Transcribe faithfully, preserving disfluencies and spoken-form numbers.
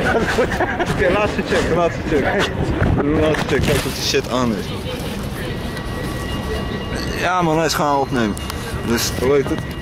Oké, okay, laatste check, laatste check. We doen laatste check, kijk of die shit aan is. Ja man, hij is gaan opnemen. Dus, hoe heet het?